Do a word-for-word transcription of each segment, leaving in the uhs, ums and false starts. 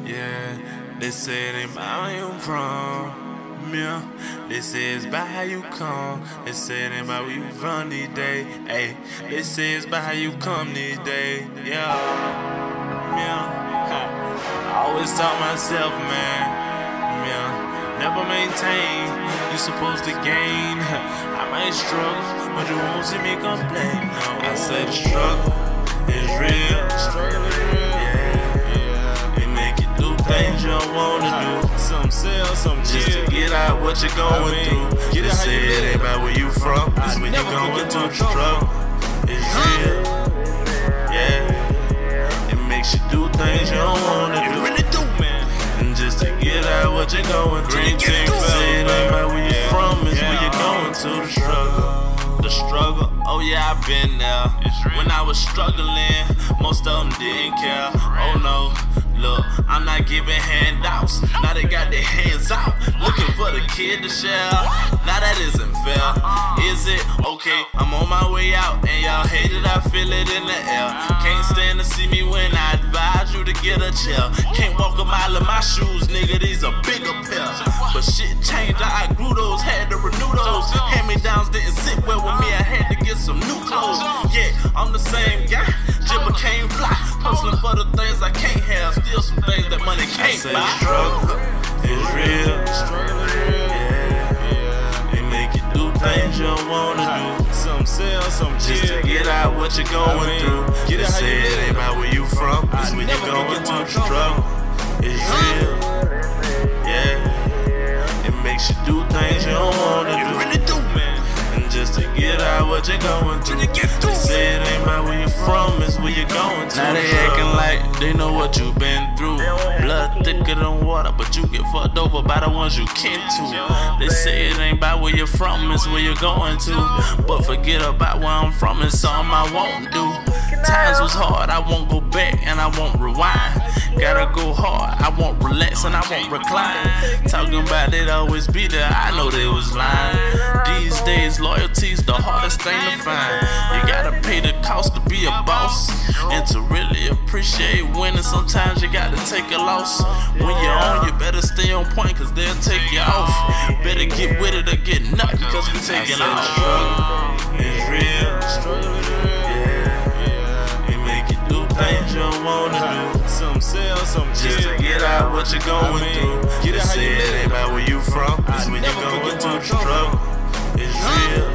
Yeah, they say it ain't about where you from. Yeah, they say it's about how you come. They say it ain't about where you from these days. Hey, they say it's about how you come these days. Yeah, yeah. I always taught myself, man. Yeah, never maintain. You supposed to gain. I might struggle, but you won't see me complain. No, I said the struggle is real. Struggle is real. Yeah, it make you do things you don't wanna do. Some sell, some just to get out what you're going through. Get it say it ain't about where you from. It's when you going through the struggle. It's real. Yeah, it makes you do things you don't wanna do. It really do, man. And just to get out what you're going through. Say it ain't about where you from. It's where you're going to. The struggle, the struggle. Oh yeah, I've been there. When I was struggling, most of them didn't care. Oh no. Look, I'm not giving handouts. Now they got their hands out, looking for the kid to share. Now that isn't fair. Is it okay? I'm on my way out, and y'all hate it, I feel it in the air. Can't stand to see me when I advise you to get a chair. Can't walk a mile in my shoes, nigga, these are bigger pair. But shit changed, I outgrew those, had to renew those. Hand-me-downs didn't sit well with me, I had to get some new clothes. Yeah, I'm the same guy, just became fly. Hustling for the things I can't have, still some things that money can't buy. The struggle is real. Struggle is real. Yeah, it make you do things you don't wanna do. Some sell, some just to get out what you're going through. Get it say it ain't about where you from. It's when you're going through the struggle. It's real. Yeah, it makes you do things you don't wanna do. It really do, man. And just to get out what you're going through. They say it ain't about where you're from, it's where you're going to. Now they acting like they know what you've been through. Blood thicker than water, but you get fucked over by the ones you kin to. They say it ain't about where you're from, it's where you're going to. But forget about where I'm from, it's something I won't do. Times was hard, I won't go back and I won't rewind. Gotta go hard, I won't relax and I won't recline. Talking about they'd always be there, I know they was lying. These days loyalty's the hardest thing to find. You gotta pay the cost to be a boss, and to really appreciate winning sometimes you gotta take a loss. When you're on, you better stay on point, cause they'll take you off. Better get with it or get nothing, cause we taking off. Struggle is real. Struggle is real. Yeah, it make you do things you don't wanna do. Some sell, some just to get out what you're going through. Get it say it ain't about where you from. It's when you're going through the struggle. It's real.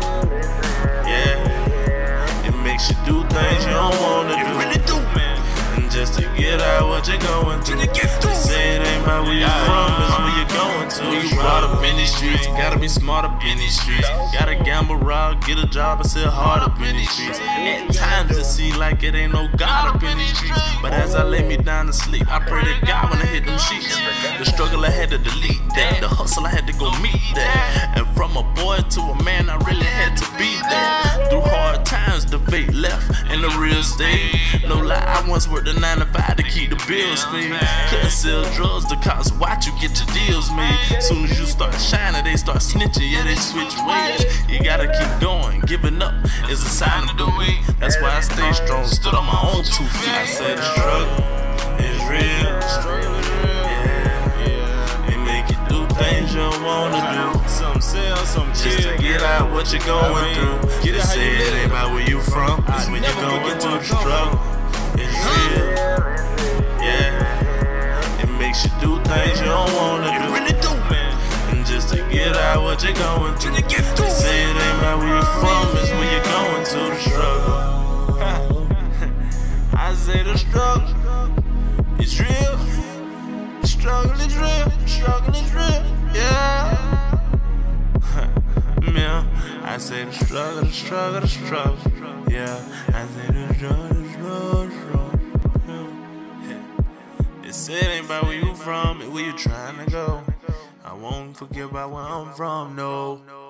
Yeah, it makes you do things you don't wanna do. It really do, man. And just to get out what you're going through. They say it ain't about where you're from, it's where you're going to. When you brought up in these streets, gotta be smart up in these streets. Gotta gamble, rob, get a job, and sell hard up in these streets. At times it seems like it ain't no God up in these streets, but as I lay me down to sleep, I pray to God when I hit them sheets. The struggle I had to delete that, the hustle I had to go meet that. And from a boy to a man, I really had to be that. Through hard times, the fate left in the real state. No lie, I once worked a nine to five to keep the bills paid. Couldn't sell drugs, the cops watch you get your deals made. Soon as you start shining, they start snitching, yeah, they switch ways. You gotta keep going, giving up is a sign of the weak. That's why I stay strong, stood on my own two feet. I said the struggle is real. Struggle is real. Yeah, it make you do things you don't wanna do. Some sell, some just to get out what you're going through. Get it say it ain't about where you from. It's when you're going through the struggle. It's real. Yeah, it makes you do things you don't wanna do. It really do, man. And just to get out what you're going through. They say it ain't about where you're from, it's where you're going to. The struggle. I say the struggle is real. The struggle is real. The struggle is real. Yeah. Yeah. I say the struggle, the struggle, the struggle. Yeah. I say the struggle, the struggle, the struggle. Yeah. They say it ain't about where you from, it's where you trying to go. I won't forget about where I'm from, no.